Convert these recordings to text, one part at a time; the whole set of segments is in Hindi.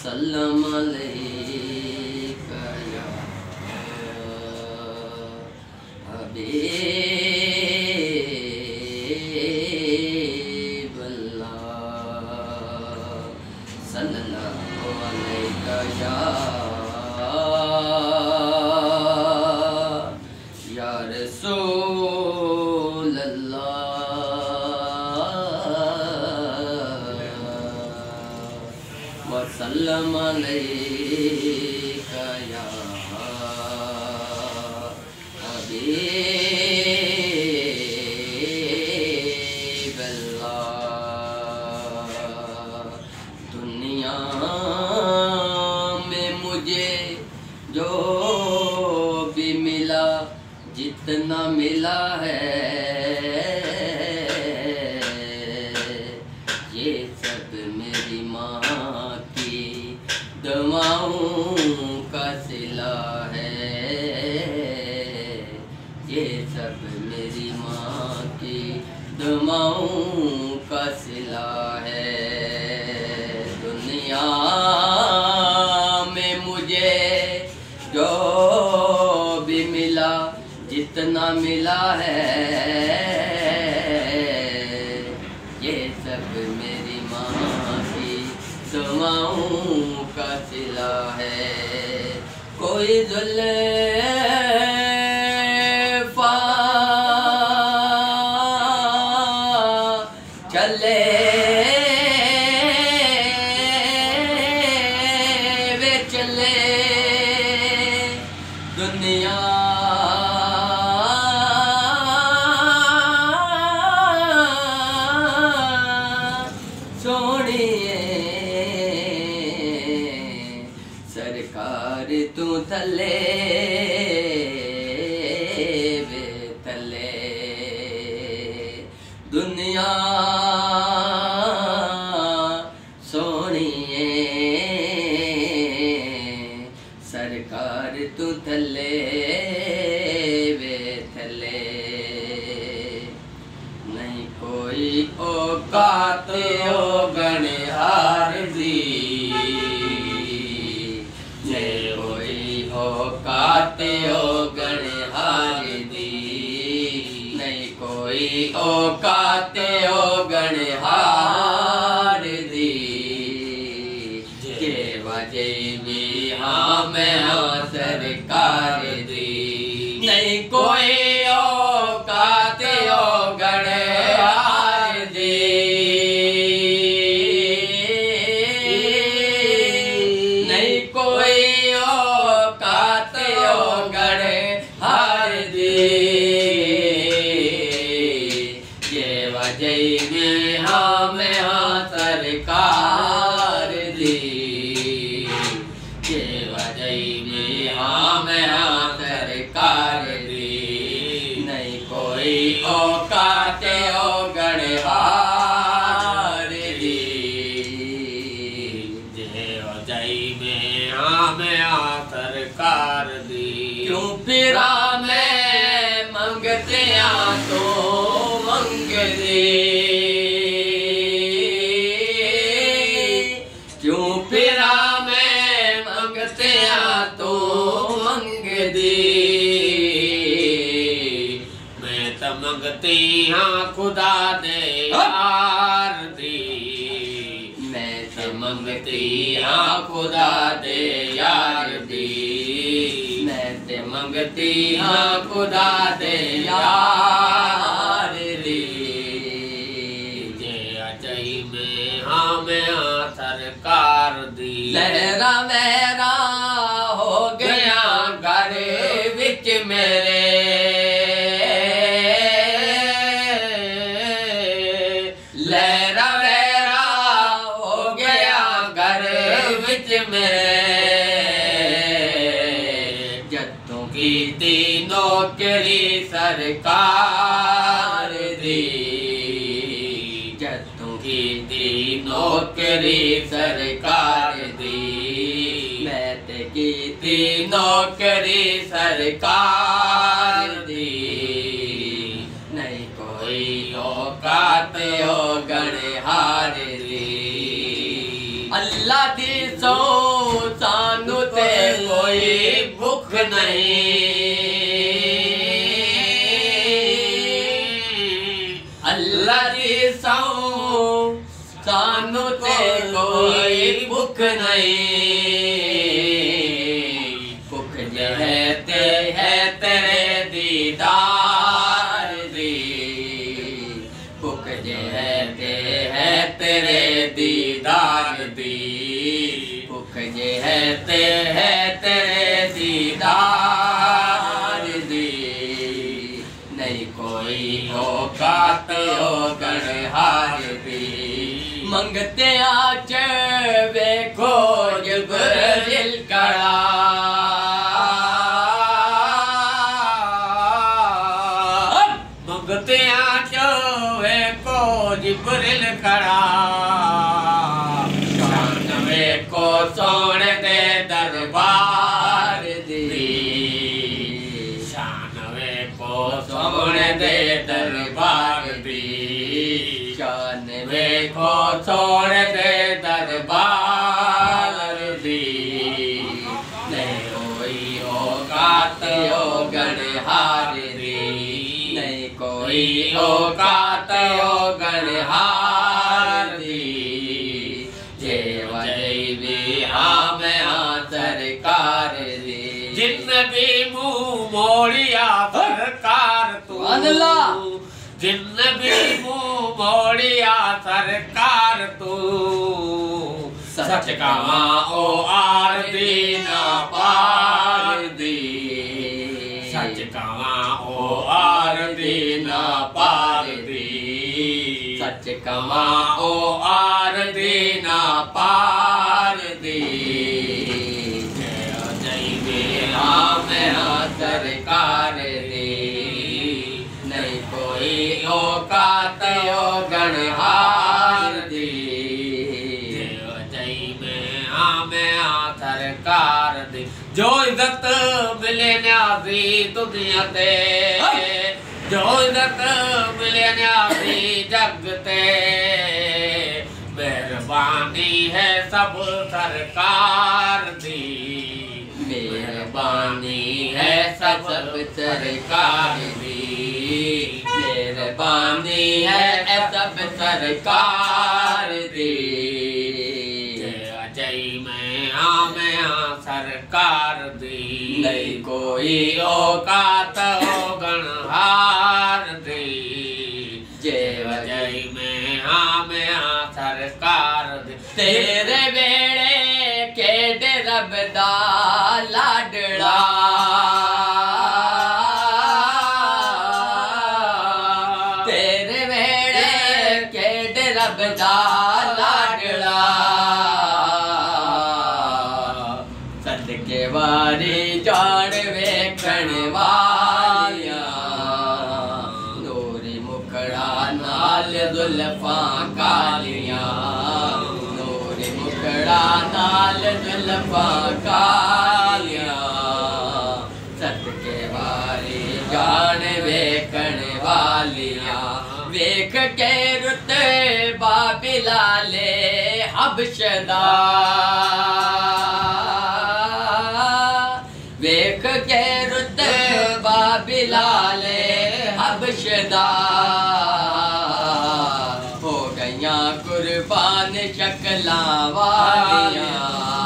वसल्लम अलैका या हबीब अल्लाह सल्लल्लाहु अलैका या रसूल अल्लाह वसल्लम अलैका या हबीब अल्लाह। दुनिया में मुझे जो भी मिला जितना मिला है ये सब मेरी माँ की दुआओं का सिला है। ये सब मेरी माँ की दुआओं का सिला है। दुनिया में मुझे जो भी मिला जितना मिला है ये सब मेरी माँ की दुआओं का सिला है। कोई जुल्फ़ा चले वे चले दुनिया सोनिए सरकार तू थले वे थले दुनिया सोनिए सरकार तू थले वे थले। नहीं कोई औकात ओ गणहार दी जे कोई औकात ओ गणहार दी। नहीं कोई औकात ओ गणहार दी के वजह में हाँ मैं हाँ सरकार दी। नहीं कोई औकात ओ गणहार दी। नहीं कोई औकात ओ गणहार दी ये वजह में हाँ मैं हाँ सरकार दी। ये वजह में हाँ मैं हाँ सरकार दी। नहीं कोई औकात ओ गणहार दी ये वजह में हाँ मैं हाँ सरकार दी। क्यों फिरा मैं मंगते तो मंग दे। क्यों फिरा मैं मंगते तो मंग दे। मैं तो मंगती हाँ खुदा दे यार दी। मैं तो मंगती हाँ खुदा दे यार दी। मैं ते मंगती हाँ खुदा दे यार दी जे अजई में हाँ मैं हाँ सरकार दी। लहरा मेरा हो गया घर विच मेरे लहरा मेरा हो गया घर विच मेरे। जद्दों की नौकरी सरकार दी। जद्दों की नौकरी सरकार दी। मैं ते की नौकरी सरकार दी। नहीं कोई औकात ओ गणहार दी। अल्लाह दी सो नहीं अल्लाह दी सौ सानू ते कोई भुख नहीं भुख जे है तेरे दीदार दी भुख जे है तेरे दीदार दी भुख जे है तेरे दीदार दी नहीं कोई औकात गणहार दी मंगते आच वेखो जिब्रील कड़ा मंगते आच वेखो जिब्रील कड़ा शान वेखो सोने दे दरबार दी शान वेखो सोने दे दरबार दी शान वेखो सोने दे दरबार दी नहीं कोई औकात गणहार दी नहीं कोई औकात गणहार दी जेव जैवी मैं सरकार दी जिन भी मुँह मोड़िया सरकार तू जिन भी मुँह मोड़िया सरकार तू सच कहा ओ आर दी ना पार दी सच कहा ओ आर दी ना पार दी सच कहा ओ आर दी ना पार दी सरकार दी नहीं कोई औकात गणहार दी जय में सरकार दी जो इज्जत मिले न्याजी दुनिया ते जो इज्जत मिले न्याजी जग ते मेहरबानी है सब सरकार दी मेहरबानी है सब सरकार दी मेहरबानी है सब सरकार दी जय में सरकार दी नहीं कोई औकात गणहार दी जय में सरकार दी तेरे बेड़े केड़े रब दा लाडड़ा तेरे वेड़े केड़े रब दा लाडड़ा सदके वारी जान वेखण वालिया नूरी मुखड़ा नाल जुल्फा कालिया नूरी मुखड़ा नाल जुल्फा कालिया सदके वारी जान वेखण वालिया वेख के रुते बाबिलाले हबशदा वेख के रुते बाबिलाले हबशदा हो गया कुर्बान शक्ला वालिया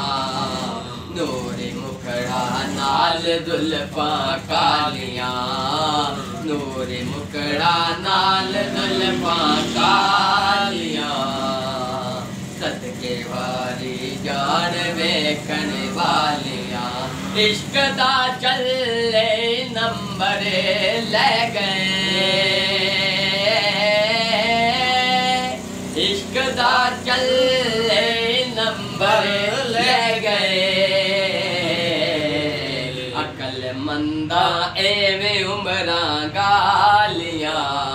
नूरी मुखड़ा नाल जुल्फा कालिया नूरी मुखड़ा नाल जुल्फा कालिया सदके वारी जान वेखण वालिया इश्क दा चले नंबर ले गए इश्क दा चले नंबर ले गए अकल मंदा एवें उमरा गालिया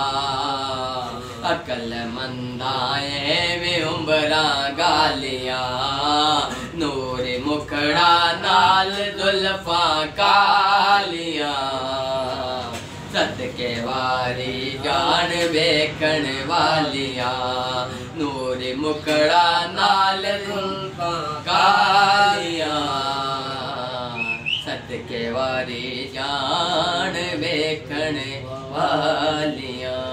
अकल मंदा एवें उमरा गालिया नूरे मुखड़ा नाल जुल्फा कालिया सदके वारी जान वेखण वालिया नूरे मुखड़ा नाल जुल्फा कालिया सदके वारी जान वेखण वालियां